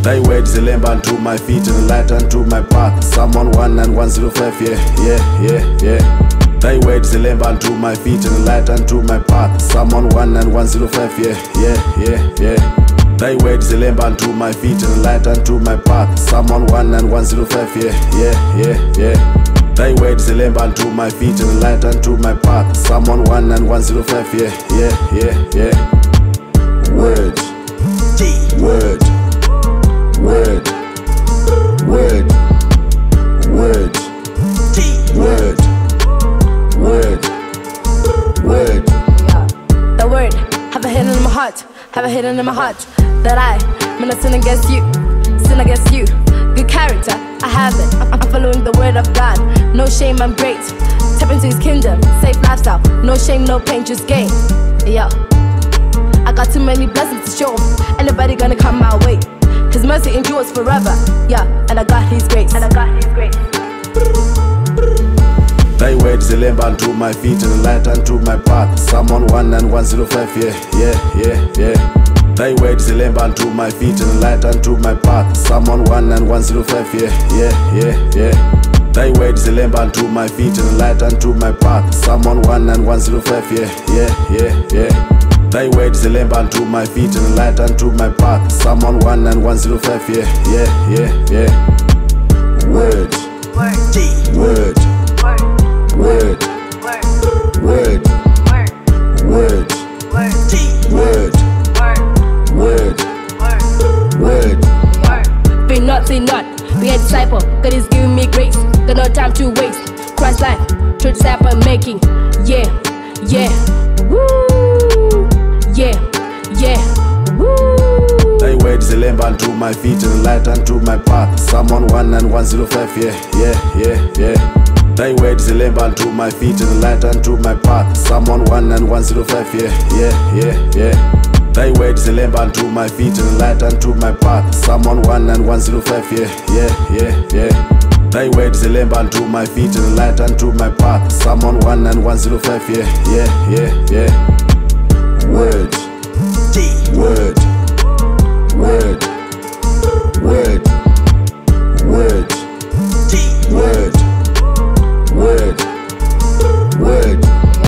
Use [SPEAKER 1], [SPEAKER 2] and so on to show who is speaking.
[SPEAKER 1] Thy word is a lamp unto my feet and a light unto my path. Psalm 1 and 105, yeah. Thy word is a lamp unto my feet and a light unto my path. Psalm 1 and 105, yeah. Thy word is a lamp unto my feet and a light unto my path. Psalm 1 and 105, yeah. Thy word is a lamp unto my feet and a light unto my path. Psalm 1 and 105, yeah. Word, word, word, word, word, word, word, word.
[SPEAKER 2] The word, have a hidden in my heart, have a hidden in my heart, that I may not sin against you, sin against you. Good character, I have it, I'm following the word of God. No shame, I'm great, step into his kingdom, safe lifestyle. No shame, no pain, just gain. Yeah, I got too many blessings to show. Anybody gonna come my way? His mercy endures forever. Yeah, and I got his grace.
[SPEAKER 1] Thy word is a lamp unto my feet and a light unto my path. Psalm 1 and 105, yeah. Thy word is a lamp unto my feet and a light unto my path. Psalm 1 and 105, yeah. Thy word is a lamp unto my feet and a light unto my path. Psalm 1 and 105, yeah. Thy word is a lamp unto my feet and a light unto my path. Psalm 1 and 105, yeah. Word, word, word, word, word, word.
[SPEAKER 2] Fear not, say not, be a disciple. God is giving me grace, got no time to waste. Christ life, true disciple making. Yeah, woo, yeah, woo.
[SPEAKER 1] Thy word is a lamp unto my feet and a light unto my path. Psalm 1 and 105, yeah. Thy word is a lamp unto my feet and a light unto my path. Psalm 1 and 105, yeah. Thy word is a lamp unto my feet and a light unto my path. Psalm 1 and 105, yeah. Thy word is a lamp unto my feet and a light unto my path. Psalm 1 and 105, yeah.